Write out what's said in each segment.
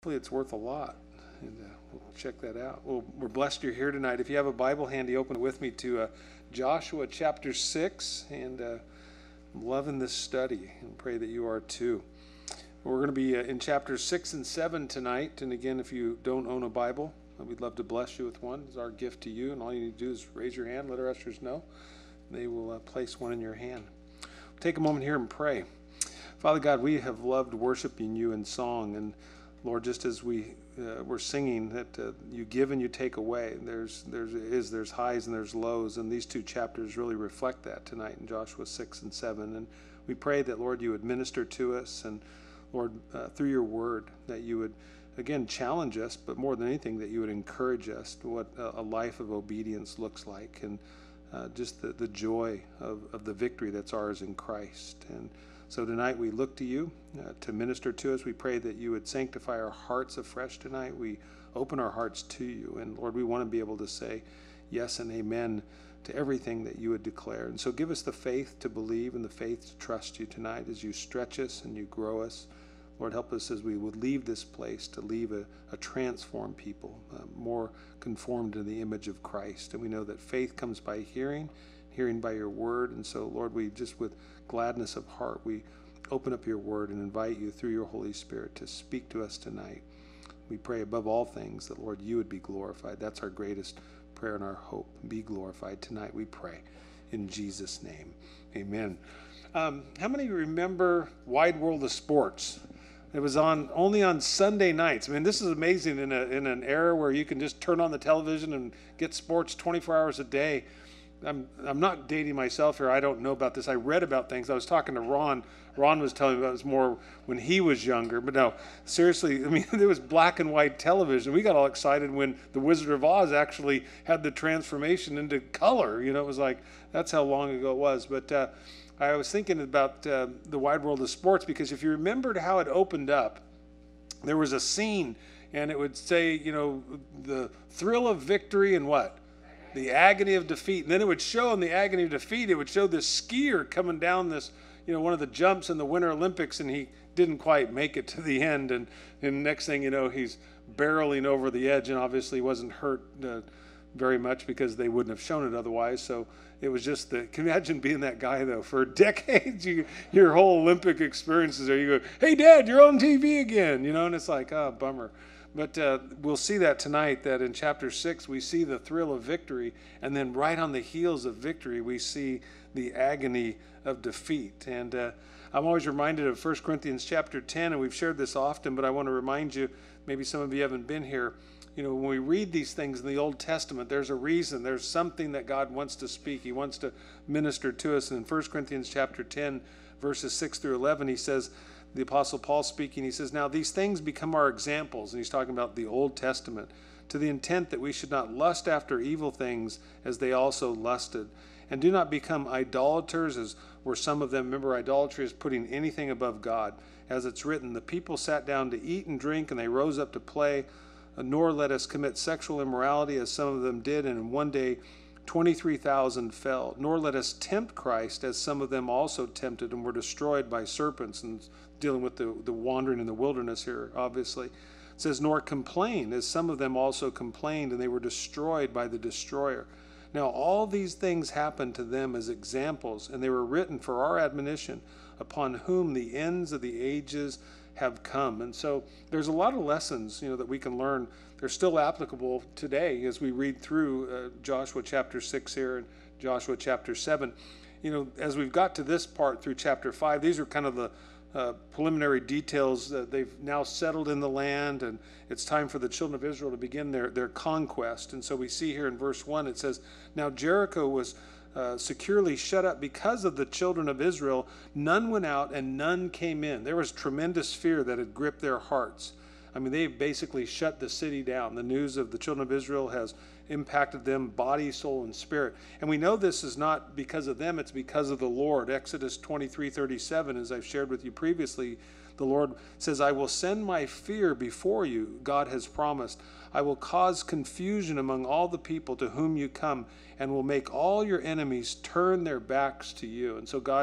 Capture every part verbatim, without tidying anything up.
hopefully it's worth a lot. And uh, we'll check that out. Well, we're blessed you're here tonight. If you have a Bible handy, open it with me to uh, Joshua chapter six. And uh, I'm loving this study and pray that you are too. We're going to be uh, in chapters six and seven tonight. And again, if you don't own a Bible, we'd love to bless you with one. It's our gift to you. And all you need to do is raise your hand, let our ushers know. They will uh, place one in your hand. We'll take a moment here and pray. Father God, we have loved worshiping you in song. And Lord, just as we uh, were singing that uh, you give and you take away, there's there's is there's highs and there's lows, and these two chapters really reflect that tonight in Joshua six and seven. And we pray that, Lord, you would minister to us, and Lord, uh, through your word, that you would again challenge us, but more than anything, that you would encourage us to what a, a life of obedience looks like, and uh, just the, the joy of, of the victory that's ours in Christ. And so tonight we look to you uh, to minister to us. We pray that you would sanctify our hearts afresh tonight. We open our hearts to you. And Lord, we want to be able to say yes and amen to everything that you would declare. And so give us the faith to believe and the faith to trust you tonight as you stretch us and you grow us. Lord, help us as we would leave this place to leave a, a transformed people, uh, more conformed to the image of Christ. And we know that faith comes by hearing, hearing by your word. And so, Lord, we just with gladness of heart, we open up your word and invite you through your Holy Spirit to speak to us tonight. We pray above all things that, Lord, you would be glorified. That's our greatest prayer and our hope. Be glorified tonight, we pray. In Jesus' name, amen. Um, how many remember Wide World of Sports? It was on only on Sunday nights. I mean, this is amazing in, a, in an era where you can just turn on the television and get sports twenty-four hours a day. I'm I'm not dating myself here. I don't know about this. I read about things. I was talking to Ron. Ron was telling me about it was more when he was younger. But no, seriously, I mean, there was black and white television. We got all excited when The Wizard of Oz actually had the transformation into color. You know, it was like, that's how long ago it was. But uh, I was thinking about uh, the Wide World of Sports, because if you remembered how it opened up, there was a scene, and it would say, you know, the thrill of victory and what? The agony of defeat. And then it would show in the agony of defeat, it would show this skier coming down this, you know, one of the jumps in the Winter Olympics, and he didn't quite make it to the end. And, and next thing you know, he's barreling over the edge, and obviously wasn't hurt uh, very much because they wouldn't have shown it otherwise. So it was just the, can you imagine being that guy though for decades? You, your whole Olympic experiences there, you go, hey Dad, you're on T V again, you know, and it's like, oh, bummer. But uh, we'll see that tonight, that in chapter six, we see the thrill of victory. And then right on the heels of victory, we see the agony of defeat. And uh, I'm always reminded of First Corinthians chapter ten, and we've shared this often, but I want to remind you, maybe some of you haven't been here, you know, when we read these things in the Old Testament, there's a reason. There's something that God wants to speak. He wants to minister to us. And in First Corinthians chapter ten, verses six through eleven, he says, the Apostle Paul speaking, he says, now these things become our examples. And he's talking about the Old Testament, to the intent that we should not lust after evil things as they also lusted. And do not become idolaters, as were some of them. Remember, idolatry is putting anything above God. As it's written, the people sat down to eat and drink, and they rose up to play. Nor let us commit sexual immorality, as some of them did, and in one day twenty-three thousand fell. Nor let us tempt Christ, as some of them also tempted and were destroyed by serpents. And dealing with the, the wandering in the wilderness here, obviously. It says, nor complain, as some of them also complained, and they were destroyed by the destroyer. Now all these things happened to them as examples, and they were written for our admonition, upon whom the ends of the ages have come. And so there's a lot of lessons, you know, that we can learn. They're still applicable today as we read through uh, Joshua chapter six here and Joshua chapter seven. You know, as we've got to this part through chapter five, these are kind of the uh, preliminary details that they've now settled in the land, and it's time for the children of Israel to begin their, their conquest. And so we see here in verse one, it says, now Jericho was Uh, securely shut up because of the children of Israel. None went out and none came in. There was tremendous fear that had gripped their hearts. I mean, they basically shut the city down. The news of the children of Israel has impacted them body, soul, and spirit. And we know this is not because of them, it's because of the Lord. Exodus twenty-three thirty-seven, as I've shared with you previously, the Lord says, I will send my fear before you, God has promised. I will cause confusion among all the people to whom you come, and will make all your enemies turn their backs to you. And so God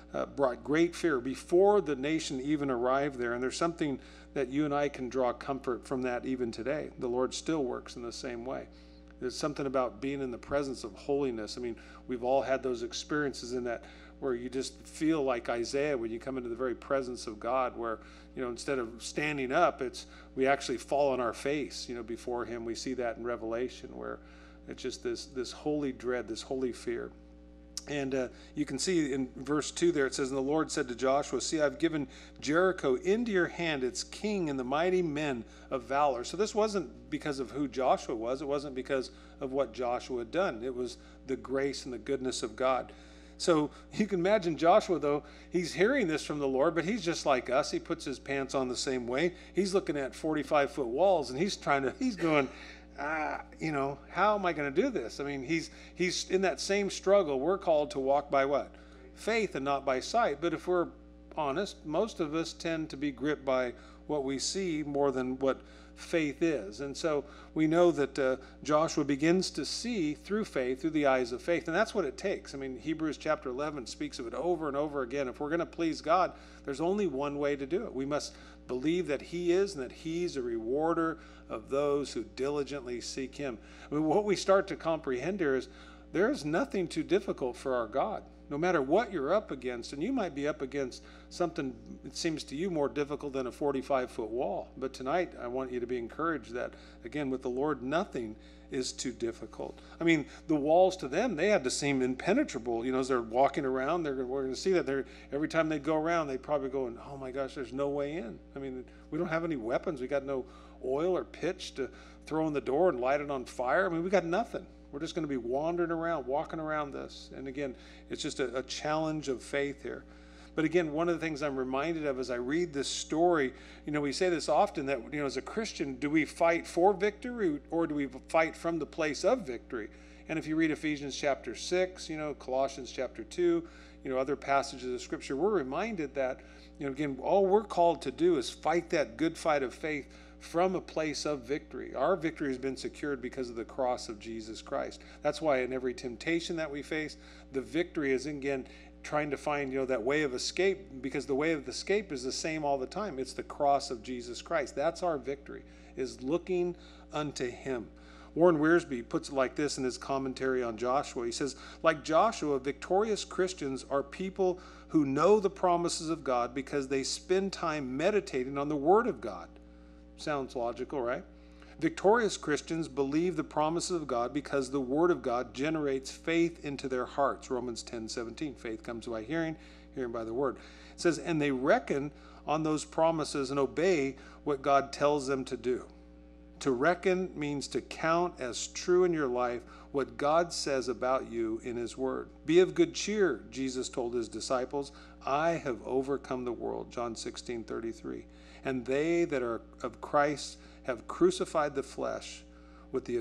uh, brought great fear before the nation even arrived there. And there's something that you and I can draw comfort from that even today. The Lord still works in the same way. There's something about being in the presence of holiness. I mean, we've all had those experiences in that where you just feel like Isaiah when you come into the very presence of God, where, you know, instead of standing up, it's we actually fall on our face, you know, before him. We see that in Revelation, where it's just this this holy dread, this holy fear. And uh, you can see in verse two there, it says, "And the Lord said to Joshua, see, I've given Jericho into your hand, its king and the mighty men of valor." So this wasn't because of who Joshua was. It wasn't because of what Joshua had done. It was the grace and the goodness of God. So you can imagine Joshua, though, he's hearing this from the Lord, but he's just like us. He puts his pants on the same way. He's looking at forty-five foot walls, and he's trying to, he's going, ah, you know, how am I going to do this? I mean, he's he's in that same struggle. We're called to walk by what? Faith and not by sight. But if we're honest, most of us tend to be gripped by what we see more than what faith is. And so we know that uh, Joshua begins to see through faith, through the eyes of faith. And that's what it takes. I mean, Hebrews chapter eleven speaks of it over and over again. If we're going to please God, there's only one way to do it. We must believe that he is and that he's a rewarder of those who diligently seek him. I mean, what we start to comprehend here is there is nothing too difficult for our God. No matter what you're up against, and you might be up against something, it seems to you, more difficult than a forty-five foot wall. But tonight, I want you to be encouraged that, again, with the Lord, nothing is too difficult. I mean, the walls to them, they had to seem impenetrable. You know, as they're walking around, they're we're going to see that they're, every time they'd go around, they'd probably go, oh my gosh, there's no way in. I mean, we don't have any weapons. We got no oil or pitch to throw in the door and light it on fire. I mean, we got nothing. We're just going to be wandering around, walking around this. And again, it's just a, a challenge of faith here. But again, one of the things I'm reminded of as I read this story, you know, we say this often that, you know, as a Christian, do we fight for victory or do we fight from the place of victory? And if you read Ephesians chapter six, you know, Colossians chapter two, you know, other passages of Scripture, we're reminded that, you know, again, all we're called to do is fight that good fight of faith from a place of victory. Our victory has been secured because of the cross of Jesus Christ. That's why in every temptation that we face, the victory is, again, trying to find, you know, that way of escape, because the way of escape is the same all the time. It's the cross of Jesus Christ. That's our victory, is looking unto him. Warren Wiersbe puts it like this in his commentary on Joshua. He says, like Joshua, victorious Christians are people who know the promises of God because they spend time meditating on the Word of God. Sounds logical, right? Victorious Christians believe the promises of God because the Word of God generates faith into their hearts. Romans ten seventeen, faith comes by hearing, hearing by the Word. It says, and they reckon on those promises and obey what God tells them to do. To reckon means to count as true in your life what God says about you in his Word. Be of good cheer, Jesus told his disciples. I have overcome the world, John sixteen thirty-three. And they that are of Christ have crucified the flesh with the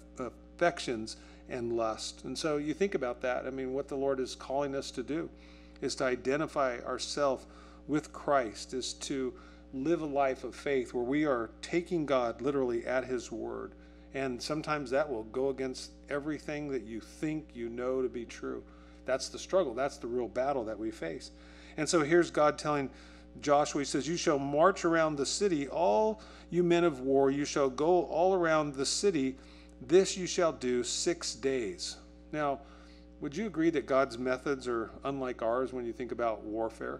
affections and lust. And so you think about that. I mean, what the Lord is calling us to do is to identify ourselves with Christ, is to live a life of faith where we are taking God literally at his word. And sometimes that will go against everything that you think you know to be true. That's the struggle. That's the real battle that we face. And so here's God telling Joshua, he says, you shall march around the city, all you men of war, you shall go all around the city. This you shall do six days. Now, would you agree that God's methods are unlike ours when you think about warfare?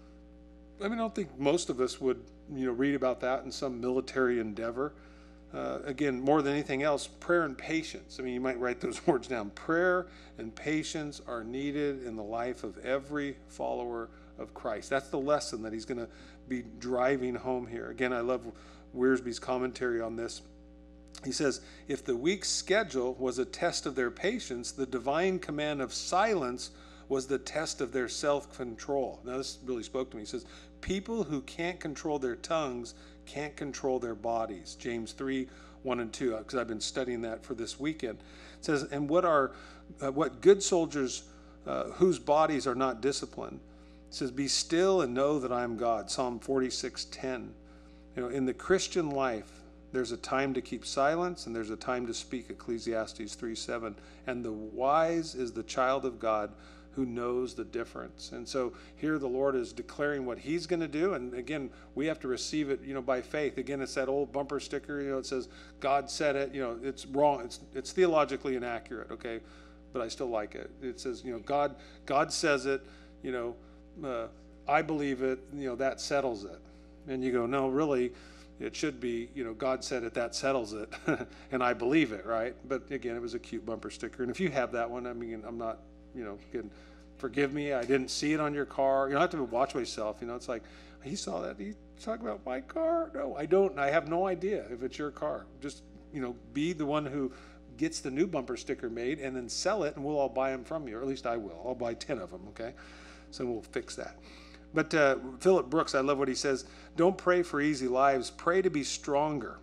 I mean, I don't think most of us would, you know, read about that in some military endeavor. Uh, again, more than anything else, prayer and patience. I mean, you might write those words down. Prayer and patience are needed in the life of every follower of Christ. That's the lesson that he's going to be driving home here. Again, I love Wiersbe's commentary on this. He says, if the week's schedule was a test of their patience, the divine command of silence was the test of their self-control. Now, this really spoke to me. He says, people who can't control their tongues can't control their bodies. James three, one and two, because I've been studying that for this weekend. It says, and what are uh, what good soldiers uh, whose bodies are not disciplined? It says, be still and know that I am God. Psalm forty-six ten. You know, in the Christian life, there's a time to keep silence and there's a time to speak, Ecclesiastes three seven. And the wise is the child of God who knows the difference. And so here the Lord is declaring what he's going to do. And again, we have to receive it, you know, by faith. Again, it's that old bumper sticker, you know, it says, God said it, you know, it's wrong. It's, it's theologically inaccurate. Okay. But I still like it. It says, you know, God, God says it, you know, uh, I believe it, you know, that settles it. And you go, no, really, it should be, you know, God said it, that settles it. And I believe it, right? But again, it was a cute bumper sticker. And if you have that one, I mean, I'm not, you know, again, forgive me, I didn't see it on your car. You don't have to watch myself. You know, it's like, he saw that. He talked about my car. No, I don't. I have no idea if it's your car. Just, you know, be the one who gets the new bumper sticker made and then sell it, and we'll all buy them from you. Or at least I will. I'll buy ten of them, okay? So we'll fix that. But uh, Philip Brooks, I love what he says. Don't pray for easy lives. Pray to be stronger.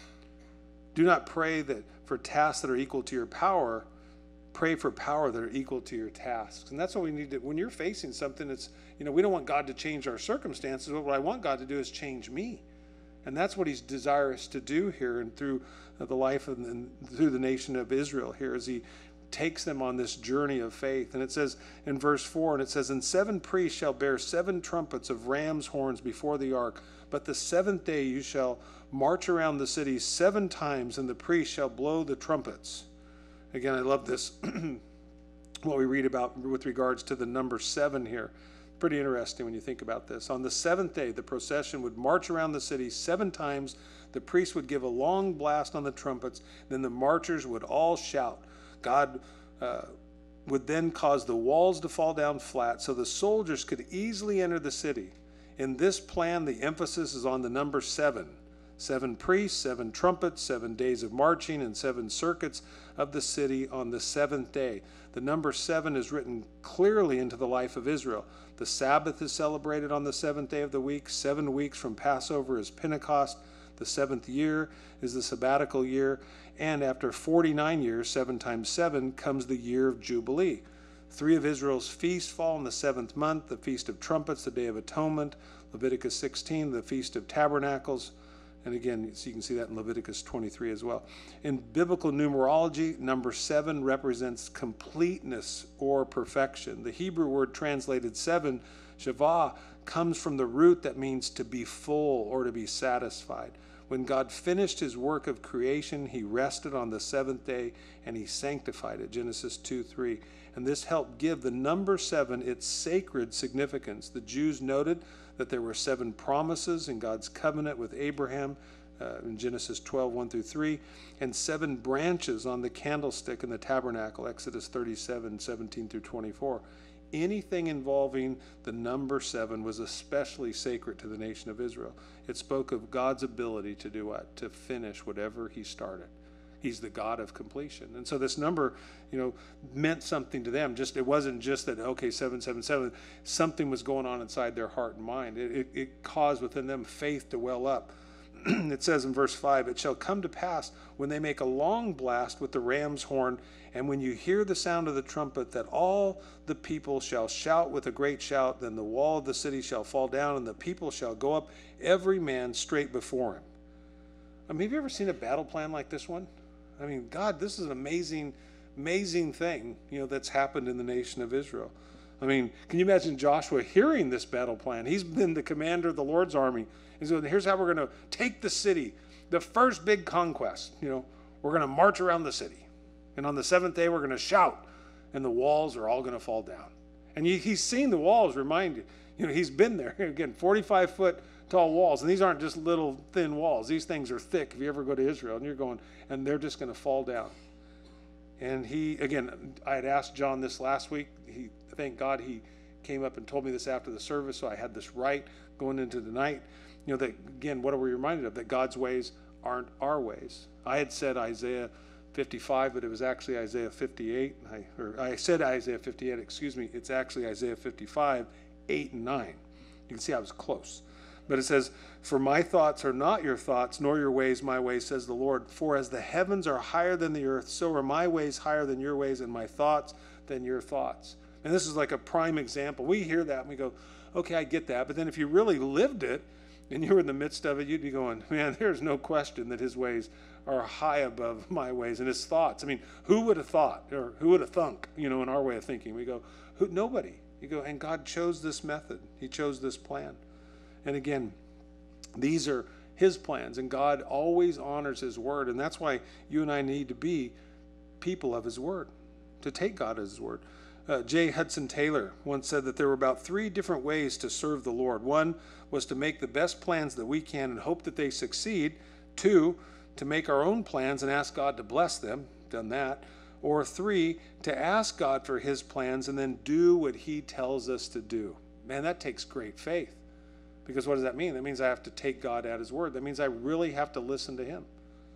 Do not pray that for tasks that are equal to your power. Pray for power that are equal to your tasks. And that's what we need to, when you're facing something that's, you know, we don't want God to change our circumstances. What I want God to do is change me. And that's what he's desirous to do here and through the life and, and through the nation of Israel here as he takes them on this journey of faith. And it says in verse four, and it says, and seven priests shall bear seven trumpets of ram's horns before the ark. But the seventh day you shall march around the city seven times, and the priests shall blow the trumpets. Again, I love this, what we read about with regards to the number seven here. Pretty interesting when you think about this. On the seventh day, the procession would march around the city seven times. The priests would give a long blast on the trumpets. Then the marchers would all shout. God uh, would then cause the walls to fall down flat so the soldiers could easily enter the city. In this plan, the emphasis is on the number seven. Seven priests, seven trumpets, seven days of marching, and seven circuits of the city on the seventh day. The number seven is written clearly into the life of Israel. The Sabbath is celebrated on the seventh day of the week. Seven weeks from Passover is Pentecost. The seventh year is the sabbatical year. And after forty-nine years, seven times seven, comes the year of Jubilee. Three of Israel's feasts fall in the seventh month: the Feast of Trumpets, the Day of Atonement, Leviticus sixteen, the Feast of Tabernacles. And again, so you can see that in Leviticus twenty-three as well. In biblical numerology, number seven represents completeness or perfection. The Hebrew word translated seven, shavah, comes from the root that means to be full or to be satisfied. When God finished his work of creation, he rested on the seventh day and he sanctified it, Genesis two three. And this helped give the number seven its sacred significance. The Jews noted that there were seven promises in God's covenant with Abraham uh, in Genesis twelve, one through three, and seven branches on the candlestick in the tabernacle, Exodus thirty-seven, seventeen through twenty-four. Anything involving the number seven was especially sacred to the nation of Israel. It spoke of God's ability to do what? To finish whatever he started. He's the God of completion. And so this number, you know, meant something to them. Just it wasn't just that, okay, seven, seven, seven. Something was going on inside their heart and mind. It, it, it caused within them faith to well up. It says in verse five, it shall come to pass when they make a long blast with the ram's horn, and when you hear the sound of the trumpet, that all the people shall shout with a great shout. Then the wall of the city shall fall down, and the people shall go up, every man straight before him. I mean, have you ever seen a battle plan like this one? I mean, God, this is an amazing, amazing thing, you know, that's happened in the nation of Israel. I mean, can you imagine Joshua hearing this battle plan? He's been the commander of the Lord's army. And so here's how we're going to take the city, the first big conquest. You know, we're going to march around the city. And on the seventh day, we're going to shout, and the walls are all going to fall down. And he, he's seen the walls, remind you. You know, he's been there. Again, forty-five foot tall walls. And these aren't just little thin walls. These things are thick. If you ever go to Israel, and you're going, and they're just going to fall down. And he, again, I had asked John this last week. He, thank God he came up and told me this after the service, so I had this right going into the night. You know, that, again, what are we reminded of? That God's ways aren't our ways. I had said Isaiah fifty-five, but it was actually Isaiah fifty-eight. I, or I said Isaiah fifty-eight, excuse me. It's actually Isaiah fifty-five, eight and nine. You can see I was close. But it says, for my thoughts are not your thoughts, nor your ways my ways, says the Lord. For as the heavens are higher than the earth, so are my ways higher than your ways, and my thoughts than your thoughts. And this is like a prime example. We hear that and we go, okay, I get that. But then if you really lived it, and you were in the midst of it, you'd be going, man, there's no question that his ways are high above my ways, and his thoughts. I mean, who would have thought, or who would have thunk, you know, in our way of thinking? We go, Who? Nobody. You go, and God chose this method. He chose this plan. And again, these are his plans, and God always honors his word. And that's why you and I need to be people of his word, to take God as his word. Uh, J. Hudson Taylor once said that there were about three different ways to serve the Lord. One was to make the best plans that we can and hope that they succeed. Two, to make our own plans and ask God to bless them. Done that. Or three, to ask God for his plans and then do what he tells us to do. Man, that takes great faith. Because what does that mean? That means I have to take God at his word. That means I really have to listen to him.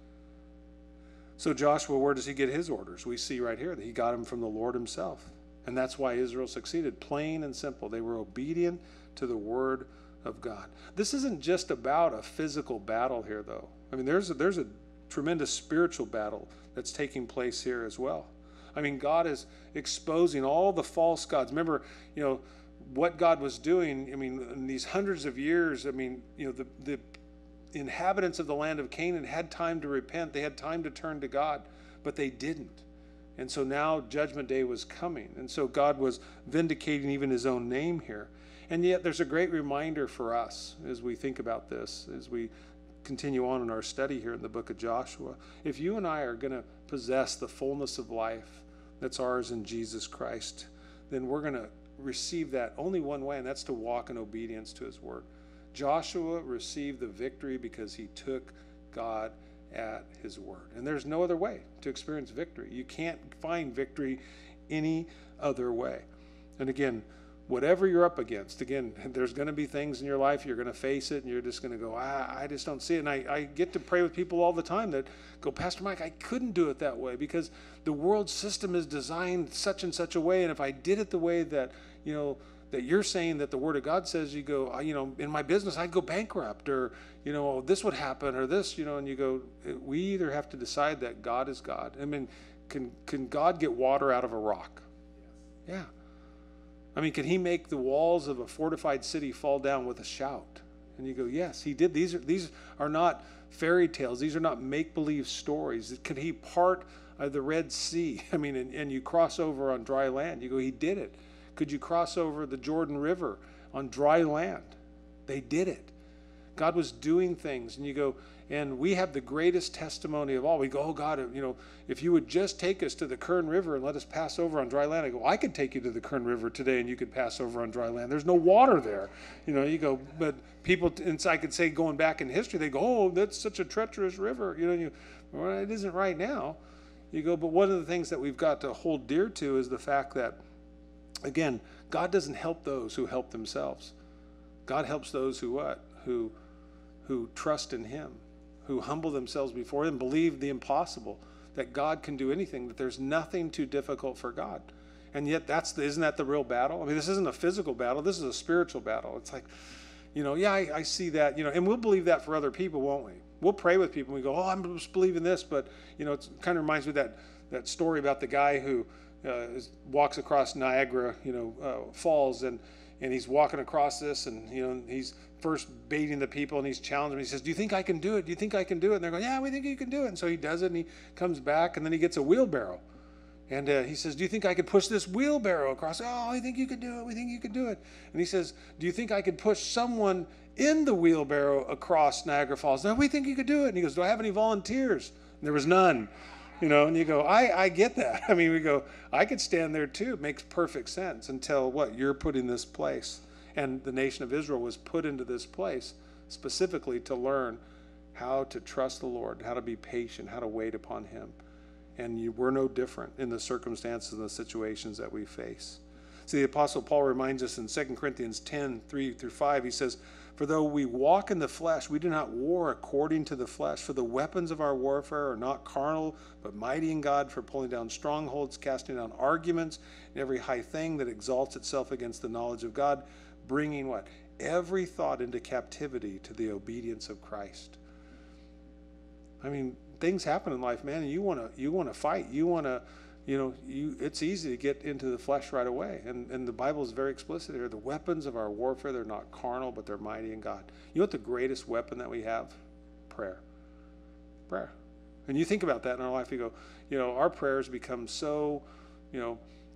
So Joshua, where does he get his orders? We see right here that he got them from the Lord himself. And that's why Israel succeeded. Plain and simple. They were obedient to the word of God. This isn't just about a physical battle here, though. I mean, there's a, there's a tremendous spiritual battle that's taking place here as well. I mean, God is exposing all the false gods. Remember, you know, what God was doing, I mean, in these hundreds of years, I mean, you know, the, the inhabitants of the land of Canaan had time to repent. They had time to turn to God, but they didn't. And so now Judgment Day was coming. And so God was vindicating even his own name here. And yet there's a great reminder for us as we think about this, as we continue on in our study here in the book of Joshua. If you and I are going to possess the fullness of life that's ours in Jesus Christ, then we're going to receive that only one way, and that's to walk in obedience to his word. Joshua received the victory because he took God at his word. And there's no other way to experience victory. You can't find victory any other way. And again, whatever you're up against, again, there's going to be things in your life, you're going to face it, and you're just going to go, ah, I just don't see it. And I, I get to pray with people all the time that go, Pastor Mike, I couldn't do it that way because the world system is designed such and such a way, and if I did it the way that, you know, that you're saying that the Word of God says, you go, you know, in my business, I'd go bankrupt, or, you know, this would happen, or this, you know, and you go, we either have to decide that God is God. I mean, can can God get water out of a rock? Yes. Yeah. I mean, can he make the walls of a fortified city fall down with a shout? And you go, yes, he did. These are these are not fairy tales. These are not make-believe stories. Could he part uh, the Red Sea? I mean, and, and you cross over on dry land. You go, he did it. Could you cross over the Jordan River on dry land? They did it. God was doing things, and you go, and we have the greatest testimony of all. We go, oh God, you know, if you would just take us to the Kern River and let us pass over on dry land. I go, I could take you to the Kern River today and you could pass over on dry land. There's no water there. You know, you go, but people, and I could say going back in history, they go, oh, that's such a treacherous river. You know, you, well, it isn't right now. You go, but one of the things that we've got to hold dear to is the fact that, again, God doesn't help those who help themselves. God helps those who what? Who, who trust in him, who humble themselves before him, believe the impossible, that God can do anything, that there's nothing too difficult for God. And yet that's the, isn't that the real battle? I mean, this isn't a physical battle. This is a spiritual battle. It's like, you know, yeah, I, I see that, you know, and we'll believe that for other people, won't we? We'll pray with people and we go, oh, I'm just believing this. But, you know, it kind of reminds me of that, that story about the guy who uh, is, walks across Niagara, you know, uh, Falls, and, and he's walking across this, and, you know, he's first baiting the people, and he's challenging them. He says, do you think I can do it? Do you think I can do it? And they're going, yeah, we think you can do it. And so he does it, and he comes back, and then he gets a wheelbarrow. And uh, he says, do you think I could push this wheelbarrow across? Oh, I think you could do it. We think you could do it. And he says, do you think I could push someone in the wheelbarrow across Niagara Falls? No, we think you could do it. And he goes, do I have any volunteers? And there was none. You know, and you go, I, I get that. I mean, we go, I could stand there too. It makes perfect sense until what? You're put in this place. And the nation of Israel was put into this place specifically to learn how to trust the Lord, how to be patient, how to wait upon him. And you, we're no different in the circumstances and the situations that we face. See, the Apostle Paul reminds us in Second Corinthians ten, three through five, he says, for though we walk in the flesh, we do not war according to the flesh. For the weapons of our warfare are not carnal, but mighty in God for pulling down strongholds, casting down arguments, and every high thing that exalts itself against the knowledge of God, bringing what? Every thought into captivity to the obedience of Christ. I mean, things happen in life, man, and you want to you want to fight. You want to, you know, you it's easy to get into the flesh right away. And, and the Bible is very explicit here. The weapons of our warfare, they're not carnal, but they're mighty in God. You know what the greatest weapon that we have? Prayer. Prayer. And you think about that in our life, you go, you know, our prayers become so, you know,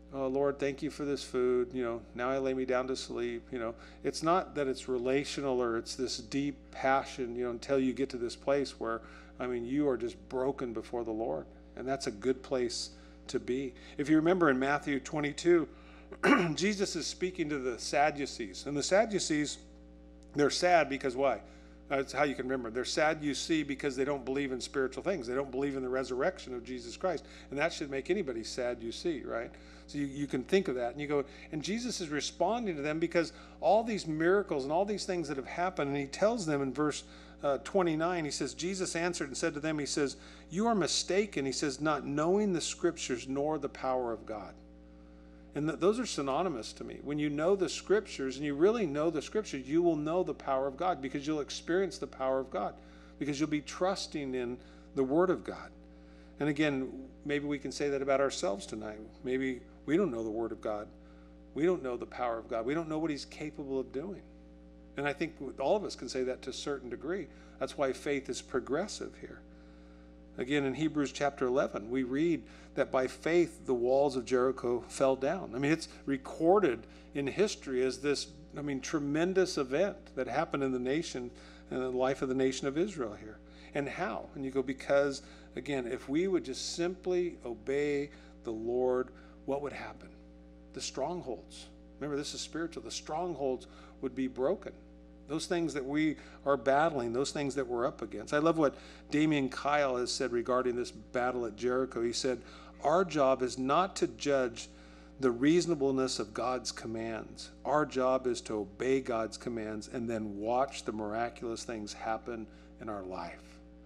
oh, Lord, thank you for this food. You know, now I lay me down to sleep. You know, it's not that it's relational or it's this deep passion, you know, until you get to this place where, I mean, you are just broken before the Lord. And that's a good place to be. If you remember in Matthew twenty-two, Jesus is speaking to the Sadducees. And the Sadducees, they're sad because why? That's how you can remember. They're sad, you see, because they don't believe in spiritual things. They don't believe in the resurrection of Jesus Christ. And that should make anybody sad, you see, right? So you, you can think of that. And you go, and Jesus is responding to them because all these miracles and all these things that have happened, and he tells them in verse uh, twenty-nine, he says, Jesus answered and said to them, he says, you are mistaken, he says, not knowing the scriptures nor the power of God. And th- those are synonymous to me. When you know the scriptures and you really know the scriptures, you will know the power of God because you'll experience the power of God because you'll be trusting in the word of God. And again, maybe we can say that about ourselves tonight. Maybe we don't know the word of God. We don't know the power of God. We don't know what he's capable of doing. And I think all of us can say that to a certain degree. That's why faith is progressive here. Again, in Hebrews chapter eleven, we read that by faith the walls of Jericho fell down. I mean, it's recorded in history as this, I mean, tremendous event that happened in the nation, in the life of the nation of Israel here. And how? And you go, because, again, if we would just simply obey the Lord, what would happen? The strongholds. Remember, this is spiritual. The strongholds would be broken. Those things that we are battling, those things that we're up against. I love what Damian Kyle has said regarding this battle at Jericho. He said, our job is not to judge the reasonableness of God's commands. Our job is to obey God's commands and then watch the miraculous things happen in our life.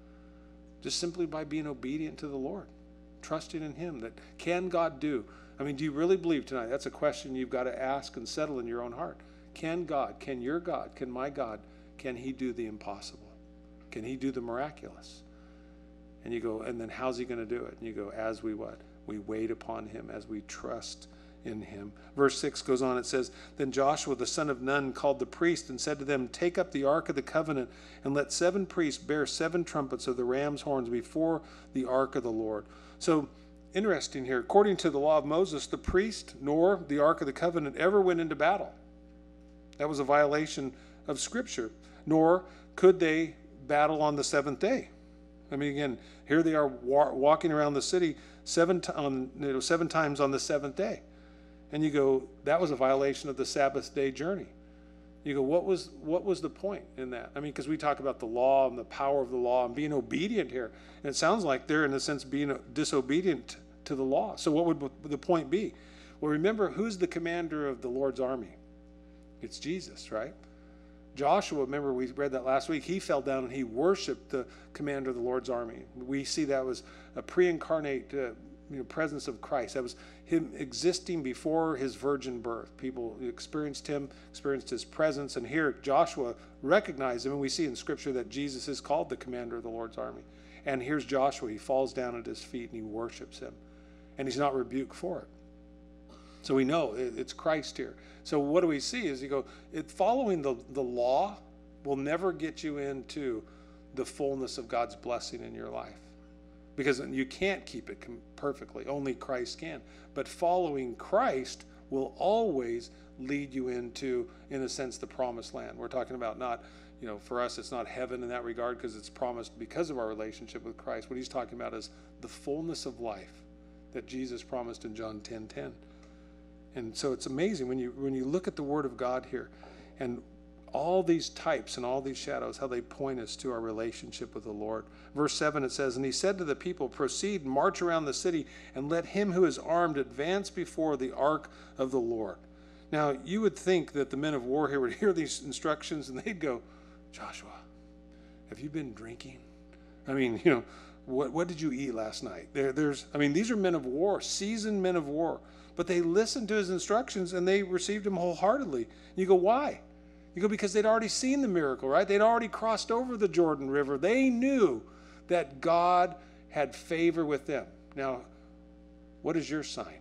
Just simply by being obedient to the Lord, trusting in him. That can God do? I mean, do you really believe tonight? That's a question you've got to ask and settle in your own heart. Can God, can your God, can my God, can he do the impossible? Can he do the miraculous? And you go, and then how's he going to do it? And you go, as we what? We wait upon him, as we trust in him. Verse six goes on, it says, then Joshua the son of Nun called the priest and said to them, take up the ark of the covenant and let seven priests bear seven trumpets of the ram's horns before the ark of the Lord. So interesting here, according to the law of Moses, the priest nor the ark of the covenant ever went into battle. That was a violation of Scripture. Nor could they battle on the seventh day. I mean, again, here they are wa- walking around the city seven, t- on, you know, seven times on the seventh day. And you go, that was a violation of the Sabbath day journey. You go, what was what was the point in that? I mean, because we talk about the law and the power of the law and being obedient here. And it sounds like they're, in a sense, being disobedient to the law. So what would the point be? Well, remember, who's the commander of the Lord's army? It's Jesus, right? Joshua, remember we read that last week, he fell down and he worshiped the commander of the Lord's army. We see that was a pre-incarnate uh, you know, presence of Christ. That was him existing before his virgin birth. People experienced him, experienced his presence, and here Joshua recognized him, and we see in Scripture that Jesus is called the commander of the Lord's army. And here's Joshua, he falls down at his feet and he worships him. And he's not rebuked for it. So we know it's Christ here. So what do we see is you go, it, following the, the law will never get you into the fullness of God's blessing in your life. Because you can't keep it perfectly. Only Christ can. But following Christ will always lead you into, in a sense, the promised land. We're talking about not, you know, for us it's not heaven in that regard because it's promised because of our relationship with Christ. What he's talking about is the fullness of life that Jesus promised in John ten ten. And so it's amazing when you when you look at the Word of God here and all these types and all these shadows, how they point us to our relationship with the Lord. Verse seven, it says, and he said to the people, proceed, march around the city, and let him who is armed advance before the ark of the Lord. Now, you would think that the men of war here would hear these instructions and they'd go, Joshua, have you been drinking? I mean, you know, what what did you eat last night? There, there's, I mean, these are men of war, seasoned men of war. But they listened to his instructions and they received him wholeheartedly. You go, why? You go, because they'd already seen the miracle, right? They'd already crossed over the Jordan River. They knew that God had favor with them. Now, what is your sign?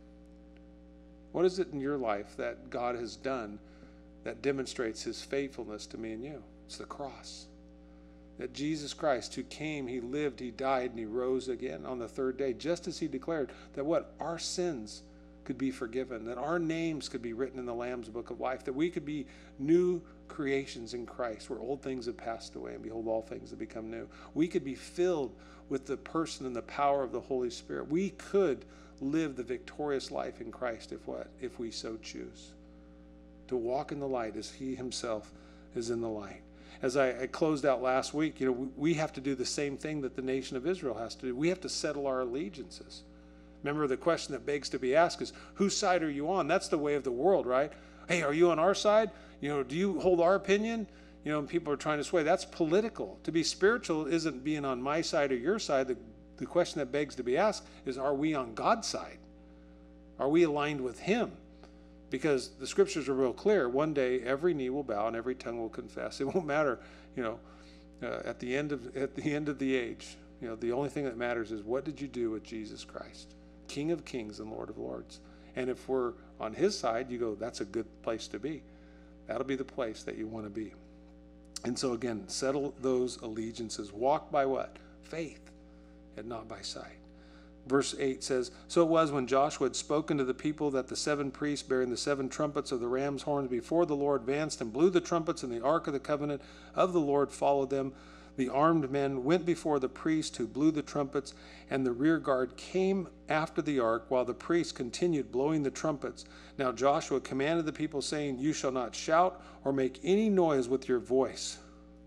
What is it in your life that God has done that demonstrates his faithfulness to me and you? It's the cross. That Jesus Christ, who came, he lived, he died, and he rose again on the third day, just as he declared that what? Our sins could be forgiven, that our names could be written in the Lamb's book of life, that we could be new creations in Christ, where old things have passed away and behold, all things have become new. We could be filled with the person and the power of the Holy Spirit. We could live the victorious life in Christ if what? If we so choose. To walk in the light as he himself is in the light. As I, I closed out last week, you know, we, we have to do the same thing that the nation of Israel has to do. We have to settle our allegiances. Remember, the question that begs to be asked is, whose side are you on? That's the way of the world, right? Hey, are you on our side? You know, do you hold our opinion? You know, and people are trying to sway. That's political. To be spiritual isn't being on my side or your side. The, the question that begs to be asked is, are we on God's side? Are we aligned with him? Because the scriptures are real clear. One day, every knee will bow and every tongue will confess. It won't matter, you know, uh, at the end of at the end of the age. You know, the only thing that matters is, what did you do with Jesus Christ, King of Kings and Lord of Lords? And if we're on his side, you go, that's a good place to be. That'll be the place that you want to be. And so again, settle those allegiances. Walk by what? Faith, and not by sight. Verse eight says, so it was when Joshua had spoken to the people that the seven priests bearing the seven trumpets of the ram's horns before the Lord advanced and blew the trumpets, and the ark of the covenant of the Lord followed them. The armed men went before the priest who blew the trumpets, and the rear guard came after the ark while the priests continued blowing the trumpets. Now Joshua commanded the people, saying, you shall not shout or make any noise with your voice,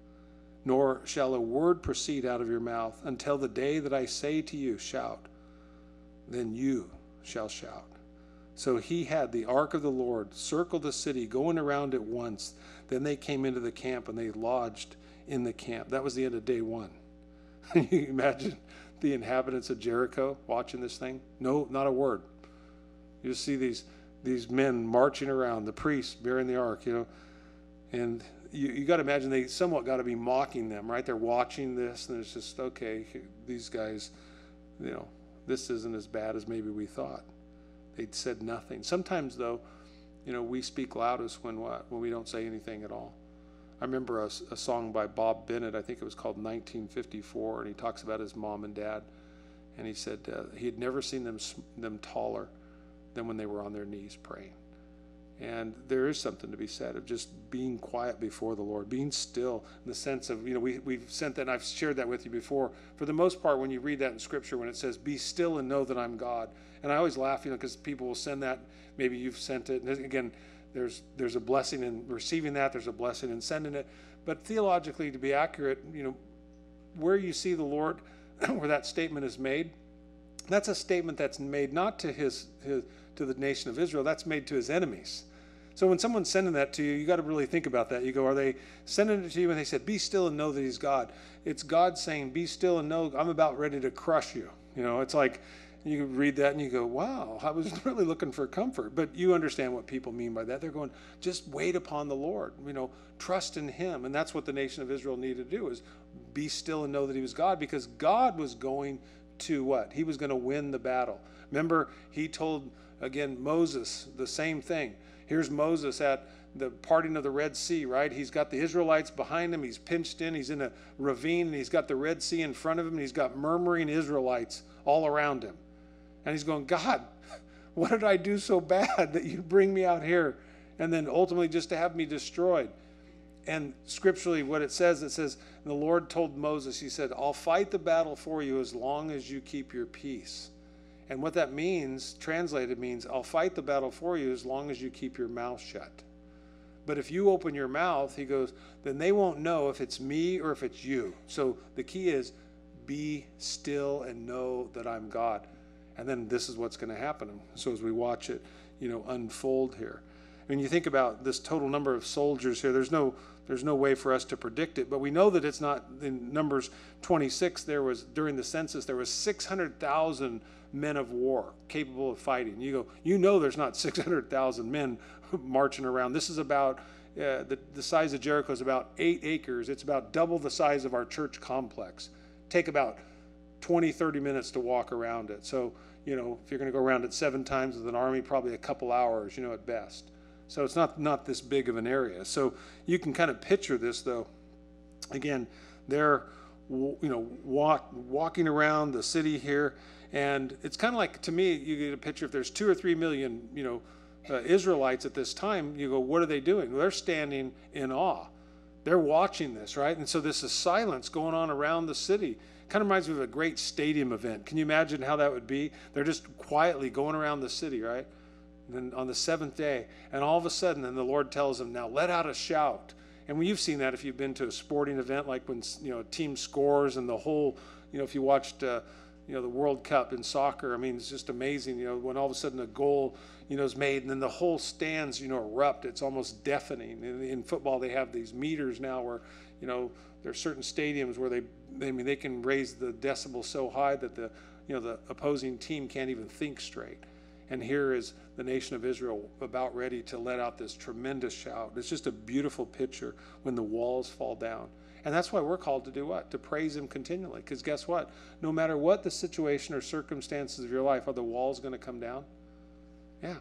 nor shall a word proceed out of your mouth until the day that I say to you, shout. Then you shall shout. So he had the ark of the Lord circle the city, going around it once. Then they came into the camp and they lodged in the camp. That was the end of day one. You can imagine the inhabitants of Jericho watching this thing? No, not a word. You just see these these men marching around, the priests bearing the ark, you know, and you, you got to imagine they somewhat got to be mocking them, right? They're watching this, and it's just, okay, these guys, you know, this isn't as bad as maybe we thought. They'd said nothing. Sometimes, though, you know, we speak loudest when what? When we don't say anything at all. I remember a, a song by Bob Bennett, I think it was called nineteen fifty-four, and he talks about his mom and dad, and he said uh, he had never seen them them taller than when they were on their knees praying. And there is something to be said of just being quiet before the Lord, being still, in the sense of, you know, we, we've sent that, and I've shared that with you before. For the most part, when you read that in Scripture, when it says, be still and know that I'm God, and I always laugh, you know, because people will send that, maybe you've sent it, and again, there's there's a blessing in receiving that, there's a blessing in sending it, but theologically, to be accurate, you know, where you see the Lord, where that statement is made, that's a statement that's made not to his, his to the nation of Israel, that's made to his enemies. So when someone's sending that to you, you got to really think about that. You go, are they sending it to you and they said, be still and know that he's God? It's God saying, be still and know I'm about ready to crush you. You know, it's like you read that and you go, wow, I was really looking for comfort. But you understand what people mean by that. They're going, just wait upon the Lord, you know, trust in him. And that's what the nation of Israel needed to do, is be still and know that he was God, because God was going to what? He was going to win the battle. Remember, he told, again, Moses the same thing. Here's Moses at the parting of the Red Sea, right? He's got the Israelites behind him. He's pinched in. He's in a ravine, and he's got the Red Sea in front of him, and he's got murmuring Israelites all around him. And he's going, God, what did I do so bad that you bring me out here and then ultimately just to have me destroyed? And scripturally, what it says, it says, the Lord told Moses, he said, I'll fight the battle for you as long as you keep your peace. And what that means, translated means, I'll fight the battle for you as long as you keep your mouth shut. But if you open your mouth, he goes, then they won't know if it's me or if it's you. So the key is, be still and know that I'm God. And then this is what's going to happen. So as we watch it, you know, unfold here. I mean, you think about this total number of soldiers here, there's no there's no way for us to predict it, but we know that it's not. In Numbers twenty-six, there was, during the census, there was six hundred thousand men of war capable of fighting. You go, you know there's not six hundred thousand men marching around. This is about, uh, the, the size of Jericho is about eight acres. It's about double the size of our church complex. Take about twenty, thirty minutes to walk around it. So, you know, if you're going to go around it seven times with an army, probably a couple hours, you know, at best. So it's not, not this big of an area. So you can kind of picture this, though. Again, they're you know, walk, walking around the city here. And it's kind of like, to me, you get a picture, if there's two or three million, you know, uh, Israelites at this time, you go, what are they doing? Well, they're standing in awe. They're watching this, right? And so this is silence going on around the city. Kind of reminds me of a great stadium event. Can you imagine how that would be? They're just quietly going around the city, right? And then on the seventh day, and all of a sudden, then the Lord tells them, now let out a shout. And when you've seen that, if you've been to a sporting event, like when, you know, a team scores and the whole, you know, if you watched, uh, you know, the World Cup in soccer, I mean, it's just amazing, you know, when all of a sudden a goal, you know, is made and then the whole stands, you know, erupt. It's almost deafening. In, in football, they have these meters now where, you know, there are certain stadiums where they, they, I mean, they can raise the decibel so high that the, you know, the opposing team can't even think straight. And here is the nation of Israel about ready to let out this tremendous shout. It's just a beautiful picture when the walls fall down. And that's why we're called to do what? To praise him continually. Because guess what? No matter what the situation or circumstances of your life, are the walls going to come down? Yeah.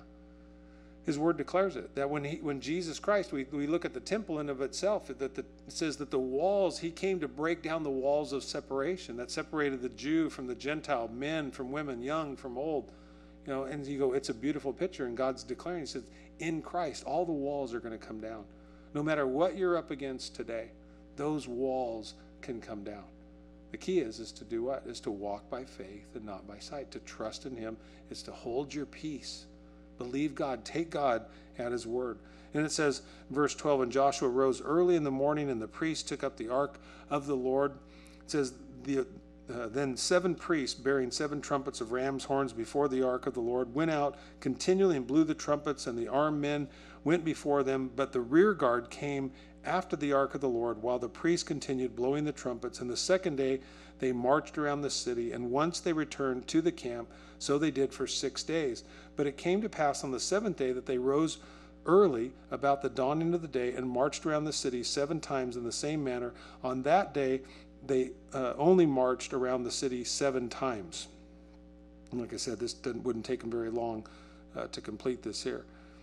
His word declares it. That when he, when Jesus Christ, we, we look at the temple in of itself, that the, it says that the walls, he came to break down the walls of separation that separated the Jew from the Gentile, men from women, young from old. You know, and you go, it's a beautiful picture, and God's declaring, he says, in Christ, all the walls are going to come down. No matter what you're up against today, those walls can come down. The key is, is to do what? Is to walk by faith and not by sight. To trust in him is to hold your peace. Believe God. Take God at his word. And it says, verse twelve, and Joshua rose early in the morning, and the priests took up the ark of the Lord. It says, the Uh, then seven priests bearing seven trumpets of ram's horns before the ark of the Lord went out continually and blew the trumpets, and the armed men went before them. But the rear guard came after the ark of the Lord, while the priests continued blowing the trumpets. And the second day they marched around the city, and once they returned to the camp. So they did for six days. But it came to pass on the seventh day that they rose early about the dawning of the day and marched around the city seven times in the same manner. On that day they uh, only marched around the city seven times. And like I said, this didn't, wouldn't take them very long uh, to complete this here.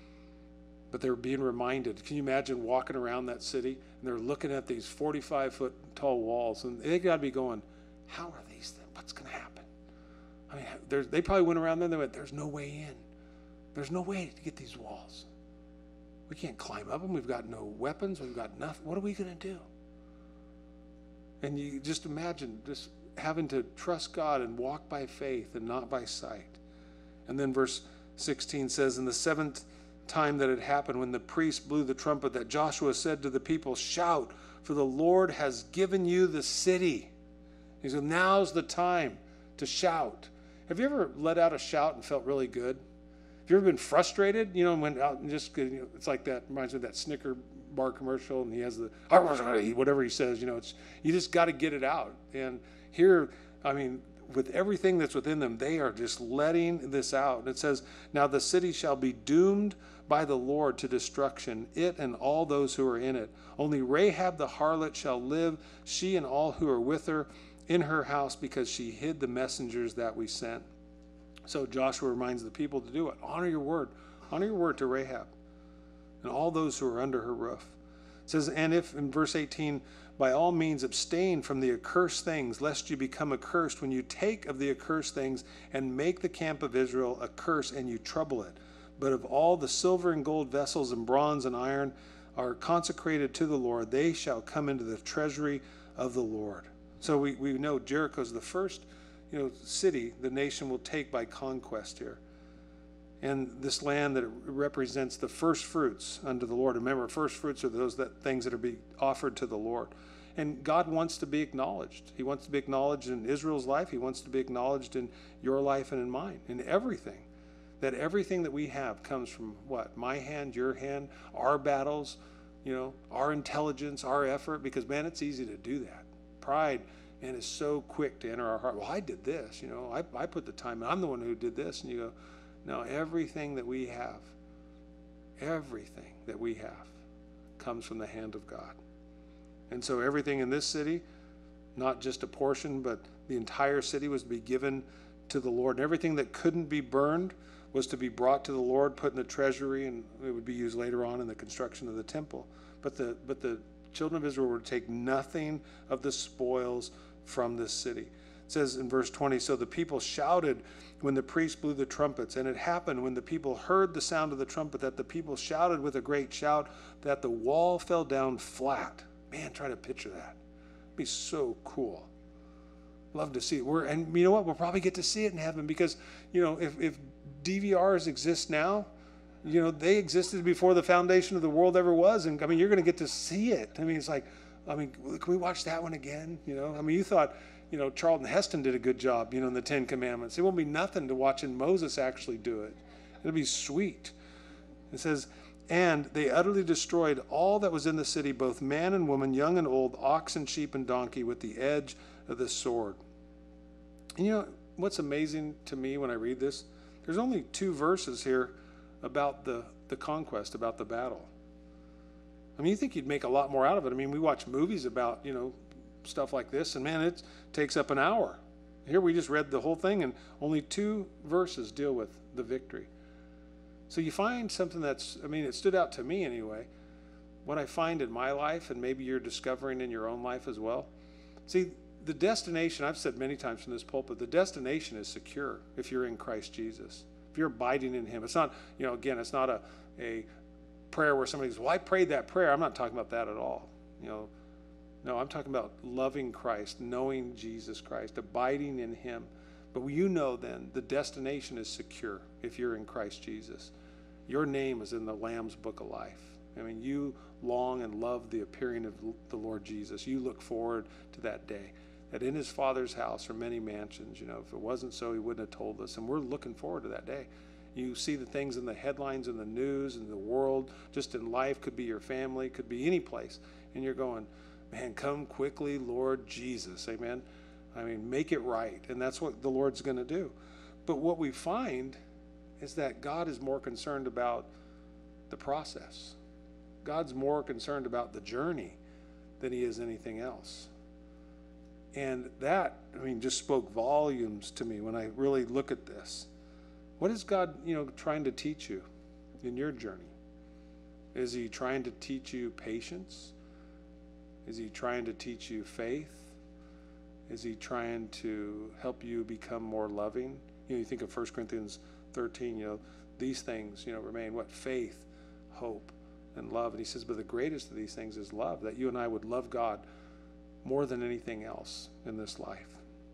But they were being reminded. Can you imagine walking around that city and they're looking at these forty-five foot tall walls, and they got to be going, how are these things? What's going to happen? I mean, they probably went around there and they went, there's no way in. There's no way to get these walls. We can't climb up them. We've got no weapons. We've got nothing. What are we going to do? And you just imagine just having to trust God and walk by faith and not by sight. And then verse sixteen says, in the seventh time that it happened, when the priest blew the trumpet, that Joshua said to the people, shout, for the Lord has given you the city. He said, now's the time to shout. Have you ever let out a shout and felt really good? Have you ever been frustrated? You know, and went out and just, you know, it's like that, reminds me of that Snicker bar commercial, and he has the, whatever he says, you know, it's, you just got to get it out. And here, I mean, with everything that's within them, they are just letting this out. And it says, now the city shall be doomed by the Lord to destruction, it and all those who are in it. Only Rahab the harlot shall live, she and all who are with her in her house, because she hid the messengers that we sent. So Joshua reminds the people to do it. Honor your word. Honor your word to Rahab and all those who are under her roof. It says, and if, in verse eighteen, by all means abstain from the accursed things, lest you become accursed when you take of the accursed things and make the camp of Israel a curse and you trouble it. But of all the silver and gold vessels and bronze and iron are consecrated to the Lord, they shall come into the treasury of the Lord. So we, we know Jericho is the first, you know, city the nation will take by conquest here. And this land that represents the first fruits unto the Lord. Remember, first fruits are those that things that are being offered to the Lord. And God wants to be acknowledged. He wants to be acknowledged in Israel's life. He wants to be acknowledged in your life and in mine, in everything. That everything that we have comes from what? My hand, your hand, our battles, you know, our intelligence, our effort. Because, man, it's easy to do that. Pride, man, is so quick to enter our heart. Well, I did this, you know, I, I put the time in. I'm the one who did this. And you go, no, everything that we have, everything that we have comes from the hand of God. And so everything in this city, not just a portion, but the entire city was to be given to the Lord. And everything that couldn't be burned was to be brought to the Lord, put in the treasury, and it would be used later on in the construction of the temple. But the, but the children of Israel were to take nothing of the spoils from this city. It says in verse twenty, so the people shouted when the priest blew the trumpets, and it happened when the people heard the sound of the trumpet that the people shouted with a great shout that the wall fell down flat. Man, try to picture that. It'd be so cool. Love to see it. We're, and you know what? We'll probably get to see it in heaven because, you know, if, if D V Rs exist now, you know, they existed before the foundation of the world ever was. And I mean, you're going to get to see it. I mean, it's like, I mean, can we watch that one again? You know, I mean, you thought, you know, Charlton Heston did a good job, you know, in the Ten Commandments. It won't be nothing to watching Moses actually do it. It'll be sweet. It says, and they utterly destroyed all that was in the city, both man and woman, young and old, ox and sheep and donkey, with the edge of the sword. And you know, what's amazing to me when I read this, there's only two verses here about the, the conquest, about the battle. I mean, you think you'd make a lot more out of it. I mean, we watch movies about, you know, stuff like this, and man, it takes up an hour. Here we just read the whole thing, and only two verses deal with the victory. So you find something that's, I mean, it stood out to me anyway. What I find in my life, and maybe you're discovering in your own life as well. See, the destination, I've said many times from this pulpit, the destination is secure if you're in Christ Jesus. If you're abiding in him. It's not, you know, again, it's not a, a prayer where somebody goes, well, I prayed that prayer. I'm not talking about that at all. You know, no, I'm talking about loving Christ, knowing Jesus Christ, abiding in him. But you know then, the destination is secure if you're in Christ Jesus. Your name is in the Lamb's Book of Life. I mean, you long and love the appearing of the Lord Jesus. You look forward to that day. That in his Father's house are many mansions. You know, if it wasn't so, he wouldn't have told us. And we're looking forward to that day. You see the things in the headlines, in the news, in the world, just in life, could be your family, could be any place. And you're going, man, come quickly, Lord Jesus. Amen. I mean, make it right. And that's what the Lord's going to do. But what we find is that God is more concerned about the process. God's more concerned about the journey than he is anything else. And that, I mean, just spoke volumes to me when I really look at this. What is God, you know, trying to teach you in your journey? Is he trying to teach you patience? Is he trying to teach you faith? Is he trying to help you become more loving? You know, you think of First Corinthians thirteen, you know, these things, you know, remain what? Faith, hope, and love. And he says, but the greatest of these things is love, that you and I would love God more than anything else in this life.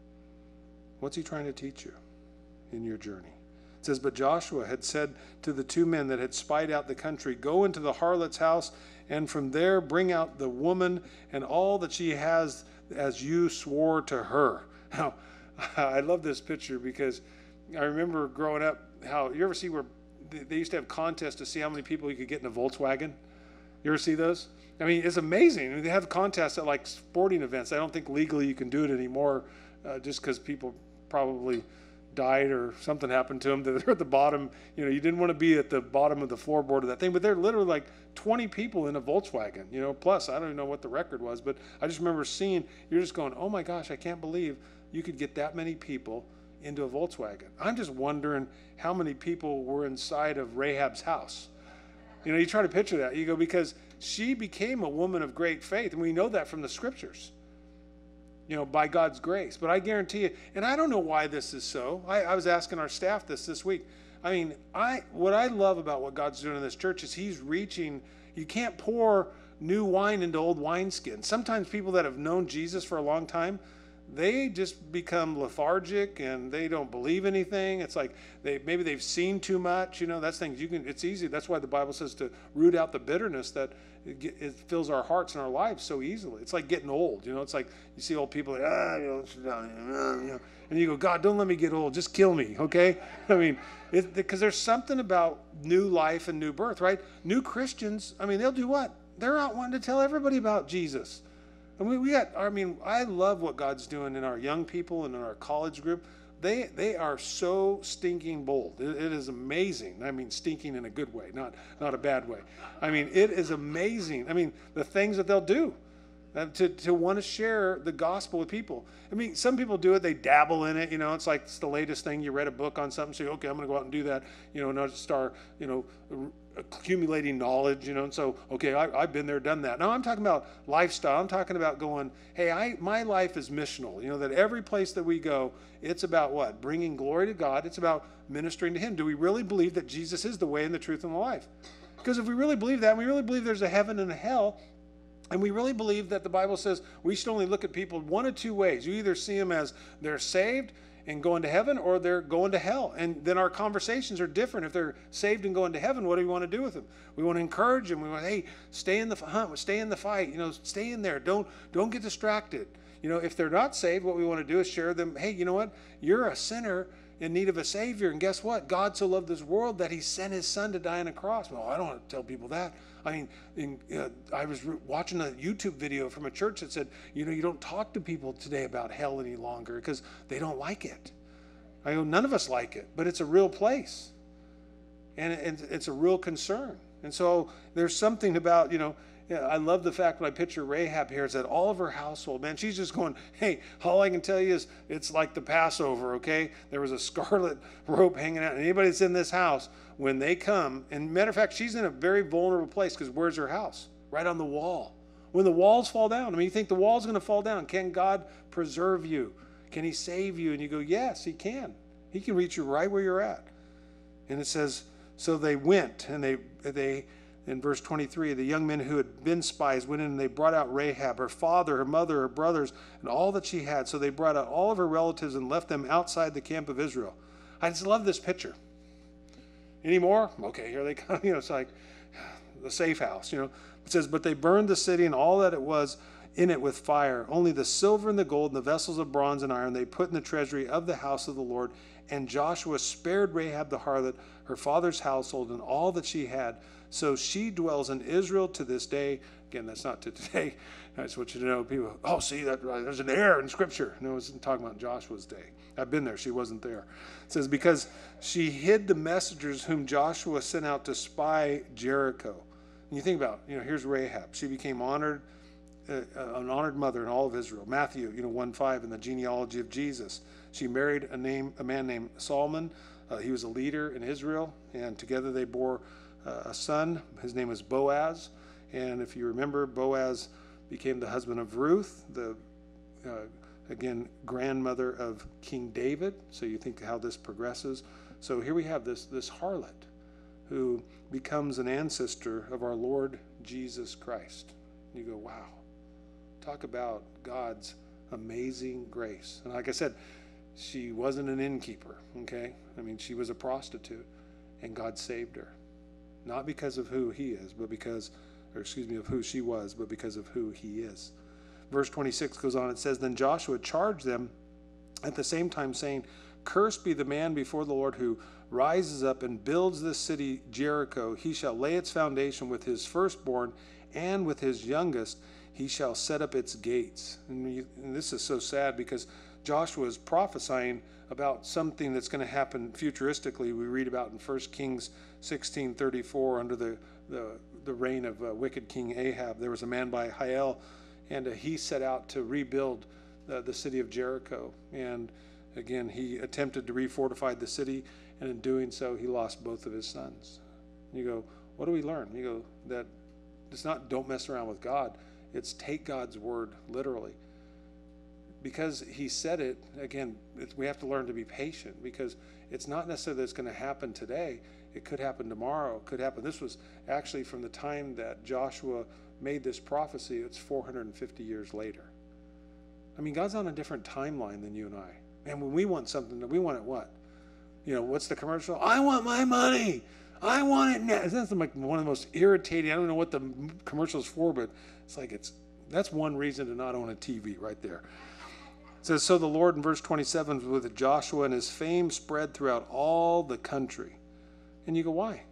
What's he trying to teach you in your journey? It says, but Joshua had said to the two men that had spied out the country, go into the harlot's house, and from there bring out the woman and all that she has, as you swore to her. Now, I love this picture because I remember growing up, how, you ever see where they used to have contests to see how many people you could get in a Volkswagen? You ever see those? I mean, it's amazing. I mean, they have contests at like sporting events. I don't think legally you can do it anymore, uh, just because people probably died or something happened to them. They're at the bottom. You know, you didn't want to be at the bottom of the floorboard of that thing. But they're literally like twenty people in a Volkswagen. You know, plus I don't even know what the record was, but I just remember seeing. You're just going, oh my gosh, I can't believe you could get that many people into a Volkswagen. I'm just wondering how many people were inside of Rahab's house. You know, you try to picture that. You go, because she became a woman of great faith, and we know that from the scriptures, you know, by God's grace. But I guarantee you, and I don't know why this is so. I, I was asking our staff this this week. I mean, I what I love about what God's doing in this church is he's reaching. You can't pour new wine into old wineskins. Sometimes people that have known Jesus for a long time, they just become lethargic and they don't believe anything. It's like they maybe they've seen too much. You know, that's things you can. It's easy. That's why the Bible says to root out the bitterness that it, it fills our hearts and our lives so easily. It's like getting old. You know, it's like you see old people like, ah, you know, sit down, you know, and you go, God, don't let me get old. Just kill me, okay? I mean, because there's something about new life and new birth, right? New Christians. I mean, they'll do what? They're out wanting to tell everybody about Jesus. And we, we got, I mean, I love what God's doing in our young people and in our college group. They they are so stinking bold. It, it is amazing. I mean, stinking in a good way, not not a bad way. I mean, it is amazing. I mean, the things that they'll do. uh, to, to want to share the gospel with people. I mean, some people do it, they dabble in it, you know, it's like it's the latest thing. You read a book on something, so you, okay, I'm going to go out and do that, you know, and not start, you know, accumulating knowledge, you know, and so, okay, I, I've been there, done that. Now I'm talking about lifestyle. I'm talking about going, hey, I my life is missional, you know, that every place that we go, it's about what? Bringing glory to God. It's about ministering to him. Do we really believe that Jesus is the way and the truth and the life? Because if we really believe that, and we really believe there's a heaven and a hell, and we really believe that the Bible says we should only look at people one of two ways. You either see them as they're saved and going to heaven, or they're going to hell. And then our conversations are different. If they're saved and going to heaven, what do we want to do with them? We want to encourage them. We want, hey, stay in the hunt, stay in the fight. You know, stay in there. Don't don't get distracted. You know, if they're not saved, what we want to do is share them. Hey, you know what? You're a sinner in need of a Savior, and guess what? God so loved this world that he sent his son to die on a cross. Well, I don't want to tell people that. I mean, in, uh, I was re- watching a YouTube video from a church that said, you know, you don't talk to people today about hell any longer because they don't like it. I go, none of us like it, but it's a real place, and it, it's a real concern. And so there's something about, you know, yeah, I love the fact when I picture Rahab here is that all of her household, man, she's just going, hey, all I can tell you is it's like the Passover, okay? There was a scarlet rope hanging out. And anybody that's in this house, when they come, and matter of fact, she's in a very vulnerable place because where's her house? Right on the wall. When the walls fall down, I mean, you think the wall's going to fall down. Can God preserve you? Can he save you? And you go, yes, he can. He can reach you right where you're at. And it says, so they went and they, they, in verse twenty-three, the young men who had been spies went in and they brought out Rahab, her father, her mother, her brothers, and all that she had. So they brought out all of her relatives and left them outside the camp of Israel. I just love this picture. Any more? Okay, here they come. You know, it's like the safe house, you know. It says, but they burned the city and all that it was in it with fire. Only the silver and the gold and the vessels of bronze and iron they put in the treasury of the house of the Lord. And Joshua spared Rahab the harlot, her father's household, and all that she had. So she dwells in Israel to this day. Again, that's not to today. I just want you to know, people, oh, see, that there's an error in Scripture. No, it's talking about Joshua's day. I've been there. She wasn't there. It says, because she hid the messengers whom Joshua sent out to spy Jericho. And you think about, you know, here's Rahab. She became honored, uh, an honored mother in all of Israel. Matthew, you know, one five in the genealogy of Jesus. She married a name, a man named Solomon. Uh, he was a leader in Israel, and together they bore uh, a son. His name was Boaz. And if you remember, Boaz became the husband of Ruth, the uh, again grandmother of King David. So you think how this progresses. So here we have this this harlot who becomes an ancestor of our Lord Jesus Christ. You go, wow, talk about God's amazing grace. And like I said, she wasn't an innkeeper, okay? I mean, she was a prostitute, and God saved her. Not because of who he is, but because, or excuse me, of who she was, but because of who he is. Verse twenty-six goes on, it says, then Joshua charged them at the same time, saying, cursed be the man before the Lord who rises up and builds this city Jericho. He shall lay its foundation with his firstborn, and with his youngest he shall set up its gates. And, you, and this is so sad because Joshua is prophesying about something that's going to happen futuristically. We read about in First Kings sixteen thirty-four under the, the, the reign of uh, wicked King Ahab. There was a man by Hiel, and uh, he set out to rebuild uh, the city of Jericho. And again, he attempted to refortify the city, and in doing so, he lost both of his sons. You go, what do we learn? You go, that it's not don't mess around with God. It's take God's word literally. Because he said it, again, it, we have to learn to be patient, because it's not necessarily that it's going to happen today. It could happen tomorrow. It could happen. This was actually from the time that Joshua made this prophecy. It's four hundred fifty years later. I mean, God's on a different timeline than you and I. And when we want something, we want it what? You know, what's the commercial? I want my money. I want it now. That's like one of the most irritating. I don't know what the commercial is for, but it's like it's that's one reason to not own a T V right there. It says, so the Lord in verse twenty-seven was with Joshua, and his fame spread throughout all the country. And you go, why?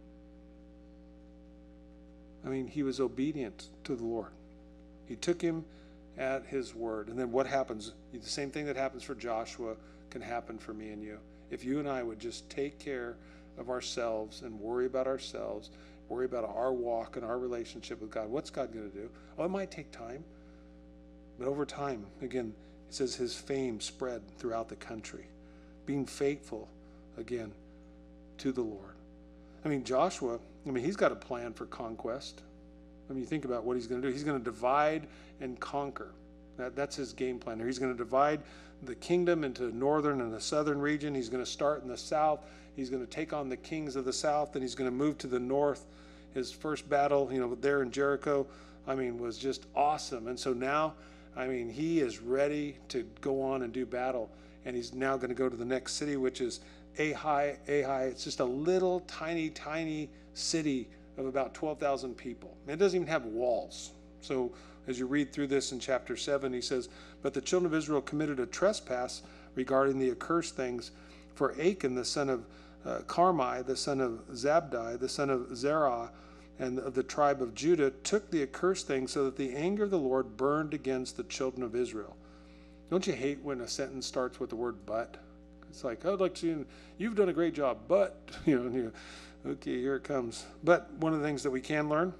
I mean, he was obedient to the Lord. He took him at his word. And then what happens? The same thing that happens for Joshua can happen for me and you. If you and I would just take care of ourselves and worry about ourselves, worry about our walk and our relationship with God, what's God going to do? Oh, it might take time. But over time, again, it says his fame spread throughout the country, being faithful, again, to the Lord. I mean, Joshua, I mean, he's got a plan for conquest. I mean, you think about what he's going to do. He's going to divide and conquer. That, that's his game plan. He's going to divide the kingdom into the northern and the southern region. He's going to start in the south. He's going to take on the kings of the south. Then he's going to move to the north. His first battle, you know, there in Jericho, I mean, was just awesome. And so now, I mean, he is ready to go on and do battle. And he's now going to go to the next city, which is Ai. Ai, it's just a little tiny, tiny city of about twelve thousand people. It doesn't even have walls. So as you read through this in chapter seven, he says, but the children of Israel committed a trespass regarding the accursed things. For Achan, the son of uh, Carmi, the son of Zabdi, the son of Zerah, and of the tribe of Judah, took the accursed things so that the anger of the Lord burned against the children of Israel. Don't you hate when a sentence starts with the word but? It's like, I'd like to, you've done a great job, but, you know, and you go, okay, here it comes. But one of the things that we can learn,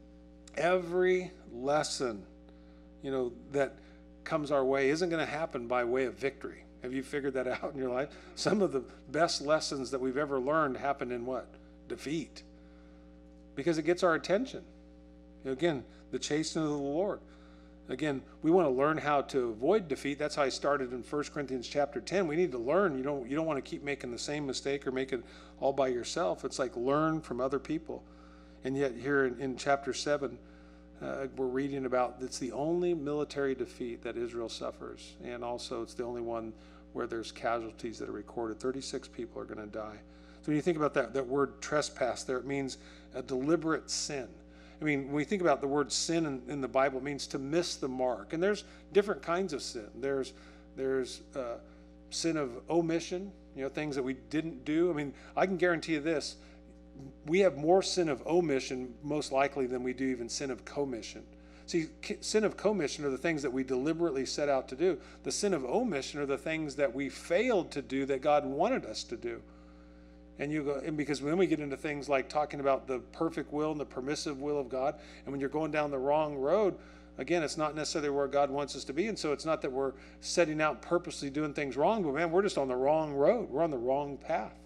every lesson, you know, that comes our way isn't going to happen by way of victory. Have you figured that out in your life? Some of the best lessons that we've ever learned happen in what? Defeat. Because it gets our attention. You know, again, the chastening of the Lord. Again, we want to learn how to avoid defeat. That's how I started in First Corinthians chapter ten. We need to learn. You don't, you don't want to keep making the same mistake or make it all by yourself. It's like learn from other people. And yet here in, in chapter seven, uh, we're reading about it's the only military defeat that Israel suffers. And also it's the only one where there's casualties that are recorded. thirty-six people are going to die. So when you think about that, that word trespass there, it means a deliberate sin. I mean, when we think about the word sin in, in the Bible, it means to miss the mark. And there's different kinds of sin. There's there's uh, sin of omission, you know, things that we didn't do. I mean, I can guarantee you this. We have more sin of omission, most likely, than we do even sin of commission. See, sin of commission are the things that we deliberately set out to do. The sin of omission are the things that we failed to do that God wanted us to do. And you go, and because when we get into things like talking about the perfect will and the permissive will of God, and when you're going down the wrong road, again, it's not necessarily where God wants us to be. And so it's not that we're setting out purposely doing things wrong, but man, we're just on the wrong road. We're on the wrong path.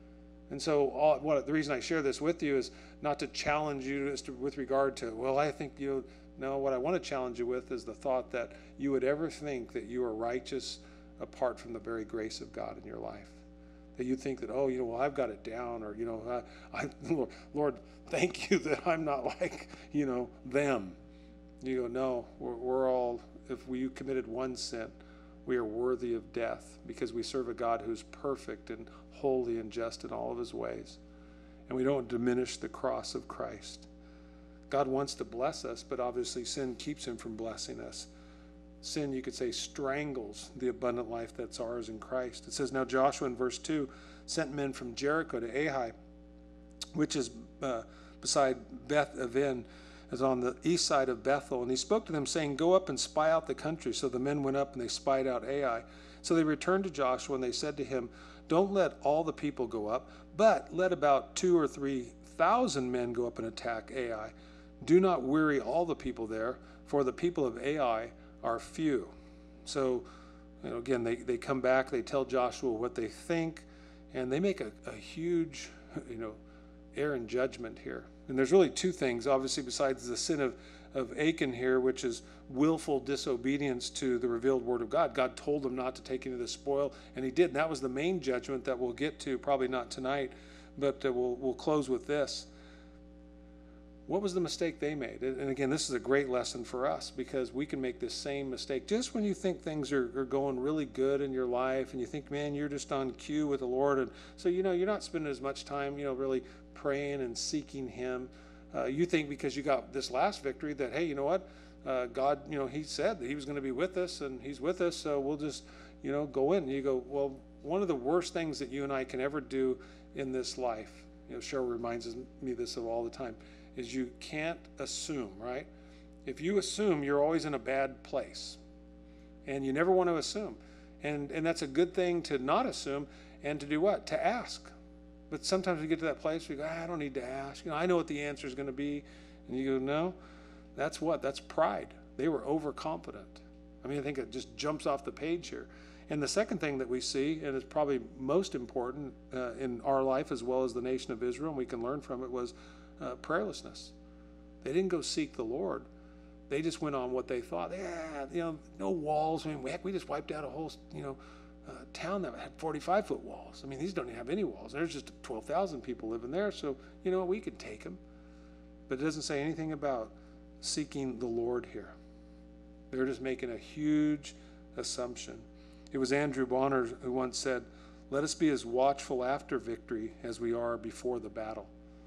And so all, what, the reason I share this with you is not to challenge you as to, with regard to, well, I think you know, what I want to challenge you with is the thought that you would ever think that you are righteous apart from the very grace of God in your life. That you think that, oh, you know, well, I've got it down, or, you know, I, I, Lord, thank you that I'm not like, you know, them. You go, no, we're, we're all, if we committed one sin, we are worthy of death because we serve a God who's perfect and holy and just in all of his ways. And we don't diminish the cross of Christ. God wants to bless us, but obviously sin keeps him from blessing us. Sin, you could say, strangles the abundant life that's ours in Christ. It says, now Joshua in verse two sent men from Jericho to Ai, which is uh, beside Beth Aven, is on the east side of Bethel. And he spoke to them, saying, go up and spy out the country. So the men went up and they spied out Ai. So they returned to Joshua and they said to him, don't let all the people go up, but let about two or three thousand men go up and attack Ai. Do not weary all the people there, for the people of Ai are few. So, you know, again, they, they come back, they tell Joshua what they think, and they make a, a huge, you know, error in judgment here. And there's really two things, obviously, besides the sin of, of Achan here, which is willful disobedience to the revealed word of God. God told them not to take any of the spoil, and he did. And that was the main judgment that we'll get to, probably not tonight, but uh, we'll, we'll close with this. What was the mistake they made? And again, this is a great lesson for us because we can make this same mistake. Just when you think things are, are going really good in your life and you think, man, you're just on cue with the Lord. And so, you know, you're not spending as much time, you know, really praying and seeking him. Uh, you think because you got this last victory that, hey, you know what? Uh, God, you know, he said that he was going to be with us and he's with us. So we'll just, you know, go in. And you go, well, one of the worst things that you and I can ever do in this life, you know, Cheryl reminds me this of all the time, is you can't assume, right? If you assume, you're always in a bad place. And you never want to assume. And and that's a good thing to not assume and to do what? To ask. But sometimes we get to that place where you go, ah, I don't need to ask. You know, I know what the answer is going to be. And you go, no, that's what? That's pride. They were overconfident. I mean, I think it just jumps off the page here. And the second thing that we see, and it's probably most important uh, in our life as well as the nation of Israel, and we can learn from it, was uh, prayerlessness. They didn't go seek the Lord. They just went on what they thought. Yeah, you know, no walls. I mean, heck, we just wiped out a whole, you know, uh, town that had forty-five foot walls. I mean, these don't even have any walls. There's just twelve thousand people living there. So, you know, we could take them. But it doesn't say anything about seeking the Lord here. They're just making a huge assumption. It was Andrew Bonner who once said, "Let us be as watchful after victory as we are before the battle."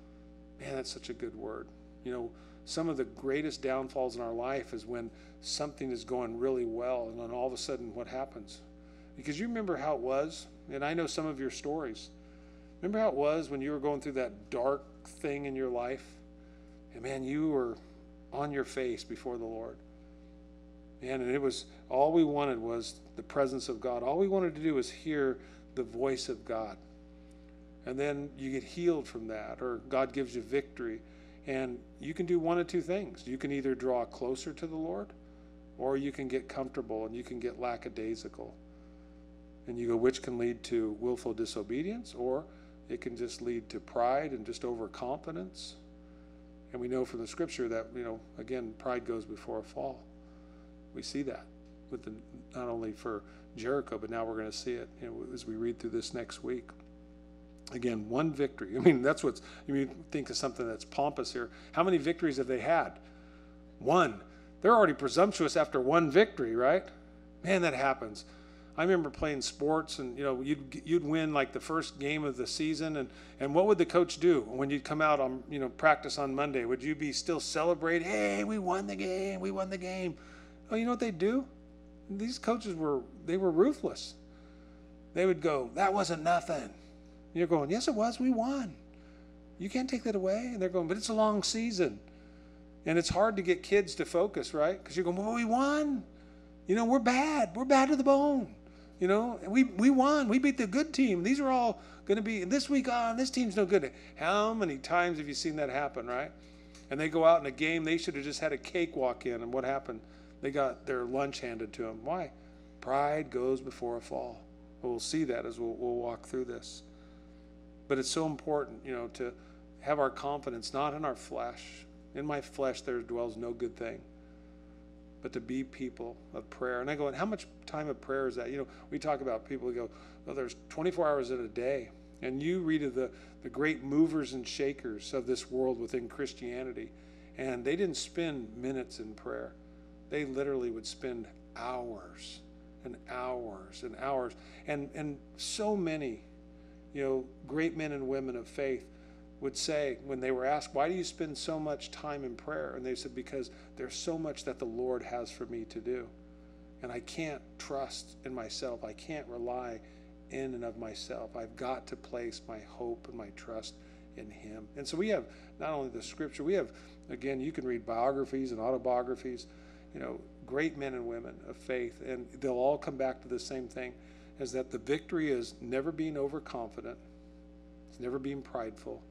Man, that's such a good word. You know, some of the greatest downfalls in our life is when something is going really well, and then all of a sudden what happens? Because you remember how it was, and I know some of your stories. Remember how it was when you were going through that dark thing in your life? And man, you were on your face before the Lord. Man, and it was, all we wanted was the presence of God. All we wanted to do was hear the voice of God. And then you get healed from that, or God gives you victory. And you can do one of two things. You can either draw closer to the Lord, or you can get comfortable and you can get lackadaisical. And you go, which can lead to willful disobedience, or it can just lead to pride and just overconfidence. And we know from the scripture that, you know, again, pride goes before a fall. We see that with the, not only for Jericho, but now we're going to see it, you know, as we read through this next week. Again, one victory. I mean, that's what's, you think of something that's pompous here. How many victories have they had? One. They're already presumptuous after one victory, right? Man, that happens. I remember playing sports, and you know, you'd you'd win like the first game of the season, and and what would the coach do when you'd come out on, you know, practice on Monday? Would you be still celebrating? Hey, we won the game, we won the game. Oh, you know what they'd do? These coaches were, they were ruthless. They would go, that wasn't nothing. You're going, yes, it was. We won. You can't take that away. And they're going, but it's a long season. And it's hard to get kids to focus, right? Because you're going, well, we won. You know, we're bad. We're bad to the bone. You know, we we won. We beat the good team. These are all going to be, this week on, this team's no good. How many times have you seen that happen, right? And they go out in a game, they should have just had a cakewalk in. And what happened? They got their lunch handed to them. Why? Pride goes before a fall. Well, we'll see that as we'll, we'll walk through this. But it's so important, you know, to have our confidence not in our flesh. In my flesh there dwells no good thing. But to be people of prayer. And I go, and how much time of prayer is that? You know, we talk about people who go, well, there's twenty-four hours in a day. And you read of the, the great movers and shakers of this world within Christianity. And they didn't spend minutes in prayer. They literally would spend hours and hours and hours. And and so many, you know, great men and women of faith would say, when they were asked, why do you spend so much time in prayer? And they said, because there's so much that the Lord has for me to do. And I can't trust in myself. I can't rely in and of myself. I've got to place my hope and my trust in Him. And so we have not only the scripture, we have, again, you can read biographies and autobiographies, you know, great men and women of faith, and they'll all come back to the same thing, is that the victory is never being overconfident, it's never being prideful,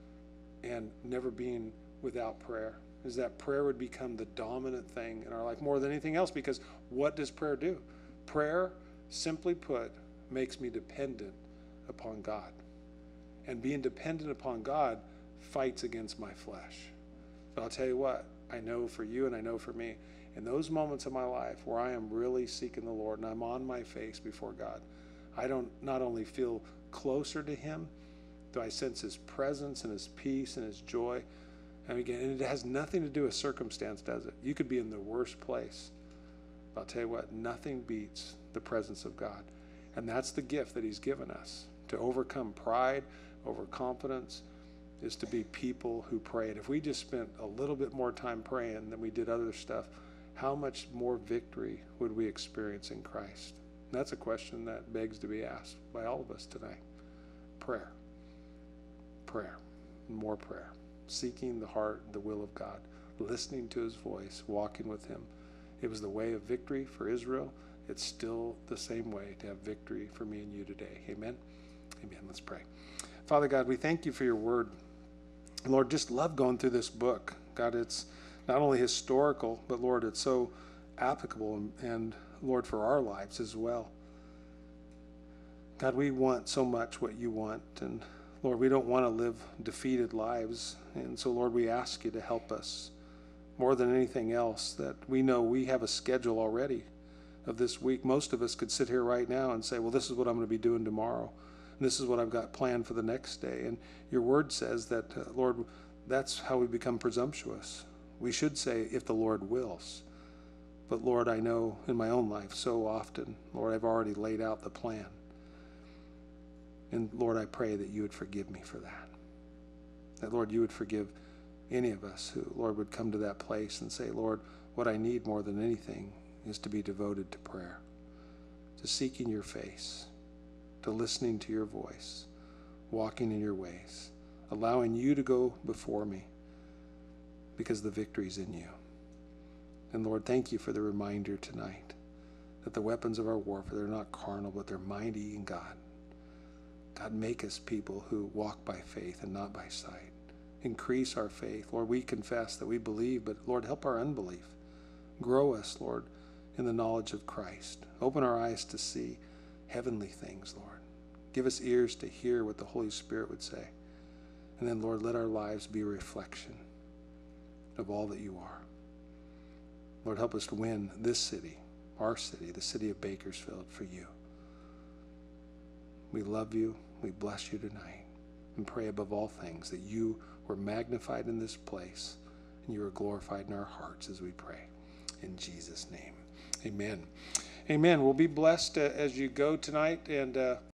and never being without prayer. Is that prayer would become the dominant thing in our life more than anything else, because what does prayer do? Prayer, simply put, makes me dependent upon God. And being dependent upon God fights against my flesh. But I'll tell you what, I know for you and I know for me, in those moments of my life where I am really seeking the Lord and I'm on my face before God, I don't not only feel closer to Him, do I sense His presence and His peace and His joy. And again, and it has nothing to do with circumstance, does it? You could be in the worst place. But I'll tell you what, nothing beats the presence of God. And that's the gift that He's given us. To overcome pride, overconfidence, is to be people who pray. And if we just spent a little bit more time praying than we did other stuff, how much more victory would we experience in Christ? And that's a question that begs to be asked by all of us tonight. Prayer. Prayer. More prayer. Seeking the heart, the will of God. Listening to His voice. Walking with Him. It was the way of victory for Israel. It's still the same way to have victory for me and you today. Amen? Amen. Let's pray. Father God, we thank You for Your word. Lord, just love going through this book. God, it's not only historical, but Lord, it's so applicable and, and, Lord, for our lives as well. God, we want so much what you want, and Lord, we don't want to live defeated lives. And so, Lord, we ask you to help us more than anything else, that we know we have a schedule already of this week. Most of us could sit here right now and say, well, this is what I'm going to be doing tomorrow. And this is what I've got planned for the next day. And your word says that, uh, Lord, that's how we become presumptuous. We should say, if the Lord wills. But Lord, I know in my own life so often, Lord, I've already laid out the plan. And Lord, I pray that you would forgive me for that. That, Lord, you would forgive any of us who, Lord, would come to that place and say, Lord, what I need more than anything is to be devoted to prayer, to seeking your face, to listening to your voice, walking in your ways, allowing you to go before me, because the victory's in you. And Lord, thank you for the reminder tonight that the weapons of our warfare, they're not carnal, but they're mighty in God. God, make us people who walk by faith and not by sight. Increase our faith. Lord, we confess that we believe, but Lord, help our unbelief. Grow us, Lord, in the knowledge of Christ. Open our eyes to see heavenly things, Lord. Give us ears to hear what the Holy Spirit would say. And then, Lord, let our lives be a reflection of all that you are. Lord, help us to win this city, our city, the city of Bakersfield, for you. We love you. We bless you tonight and pray above all things that you were magnified in this place and you are glorified in our hearts as we pray. In Jesus' name, amen. Amen. We'll be blessed uh, as you go tonight, and uh,